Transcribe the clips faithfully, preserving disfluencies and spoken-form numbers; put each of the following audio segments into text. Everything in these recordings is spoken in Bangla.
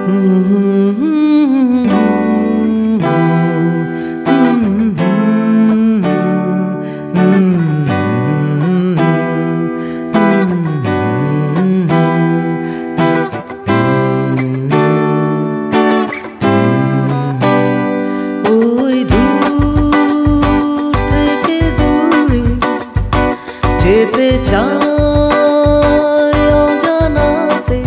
যেতে চাই অজানাতে,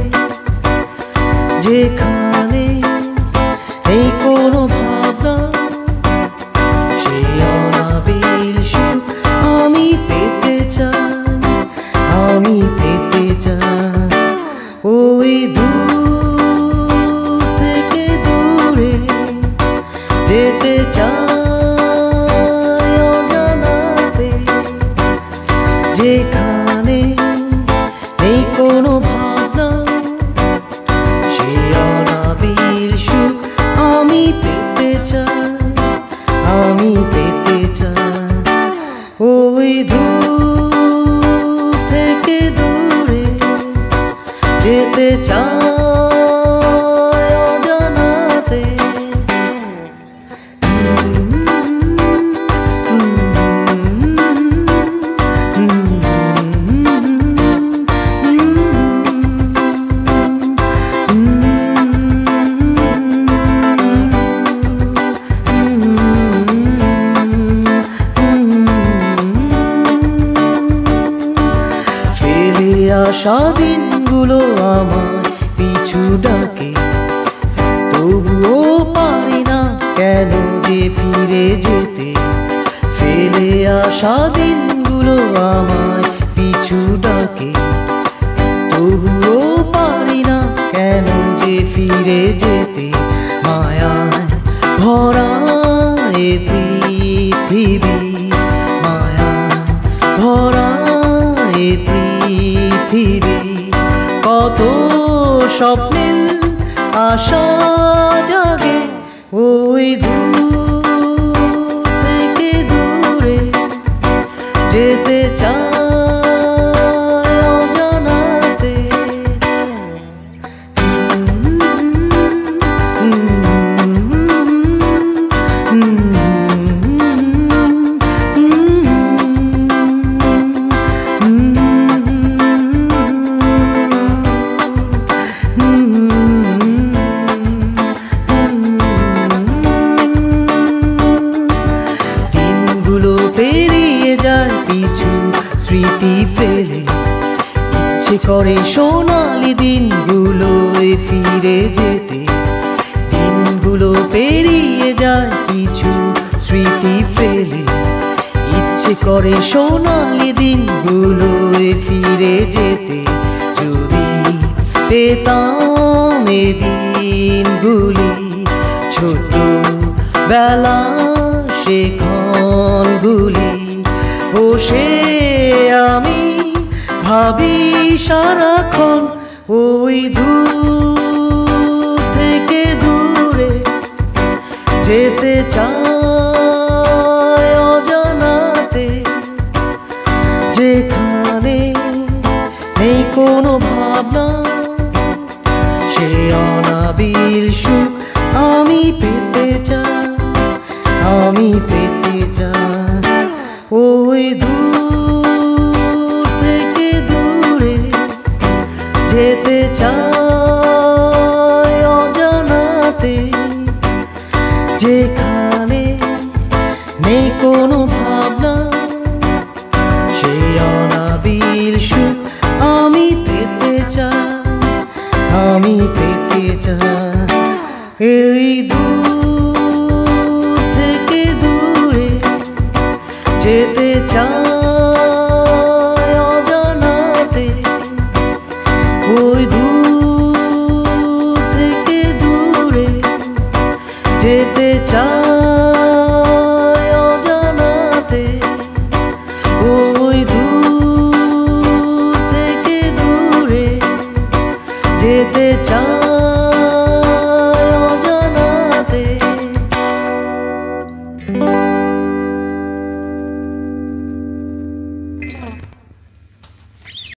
যেখানে এই কোনো ভাবনা, সেই অনাবিল সুখ আমি পেতে চাই, আমি পেতে চাই। ওই দূর থেকে দূরে যেতে চাই অজানাতে, যেখানে এই কোনো ভাবনা, সেই অনাবিল সুখ আমি পেতে চাই, আমি পেতে চাই। ওই দূর থেকে দূরে যেতে চাই অজানাতে। আশা দিনগুলো আমার পিছু ডাকে, তবুও পারি না কেন যে ফিরে যেতে। ফেলে আসা দিনগুলো আমার পিছু ডাকে, তবুও পারি না কেন যে ফিরে যেতে। মায়ায় ভরা এ পৃথিবী, মায়ায় ভরা এ পৃথিবী, কত স্বপ্নের আশা জাগে। ওই দূর থেকে দূরে যেতে চাই অজানাতে। পেরিয়ে যায় পিছু স্মৃতি ফেলে, ইচ্ছে করে সোনালি দিনগুলোয় ফিরে যেতে। দিনগুলো পেরিয়ে যায় পিছু স্মৃতি ফেলে, ইচ্ছে করে সোনালি দিনগুলোয় ফিরে যেতে। যদি পেতাম এ দিনগুলি, ছোট বেলা সে ক্ষণগুলি, বসে আমি ভাবি সারাক্ষণ। ওই দূর থেকে দূরে যেতে চাই অজানাতে, যেখানে নেই কোনো ভাবনা, সেই অনাবিল সুখ আমি পেতে চাই, আমি পেতে চাই। ওই দূর থেকে দূরে যেতে চাই অজানাতে, যেখানে নেই কোনো ভাবনা, সেই অনাবিল সুখ আমি পেতে চাই, আমি পেতে চাই। এই দূর থেকে দূরে যেতে চাই অজানাতে, ওই দূর থেকে দূরে যেতে চাই অজানাতে, ওই দূর থেকে দূরে যেতে চাই।